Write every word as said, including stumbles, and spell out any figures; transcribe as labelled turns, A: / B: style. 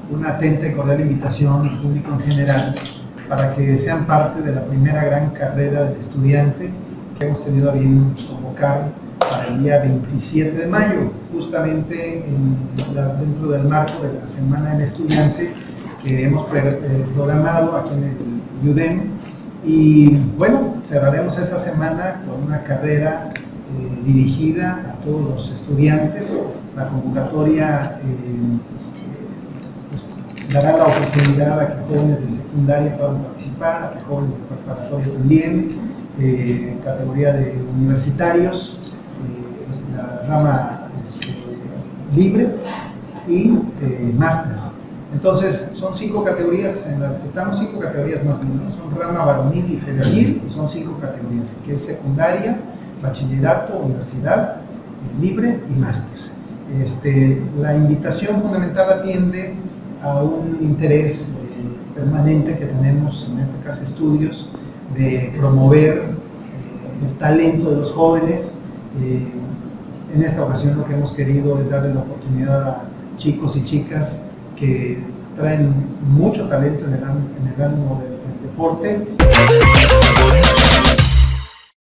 A: una atenta y cordial invitación al público en general para que sean parte de la primera gran carrera del estudiante que hemos tenido a bien convocar para el día veintisiete de mayo, justamente en la, dentro del marco de la Semana del Estudiante que hemos programado aquí en el UDEM. Y bueno, cerraremos esa semana con una carrera eh, dirigida a todos los estudiantes. La convocatoria eh, pues, dará la oportunidad a que jóvenes de secundaria puedan participar, a que jóvenes de preparatoria también, eh, en categoría de universitarios, eh, la rama este, libre y eh, máster. Entonces, son cinco categorías en las que estamos, cinco categorías más o menos, son rama varonil y femenil, y son cinco categorías, que es secundaria, bachillerato, universidad, libre y máster. Este, la invitación fundamental atiende a un interés eh, permanente que tenemos en este caso estudios, de promover eh, el talento de los jóvenes. Eh, en esta ocasión lo que hemos querido es darle la oportunidad a chicos y chicas que traen mucho talento en el, en el ánimo del, del deporte.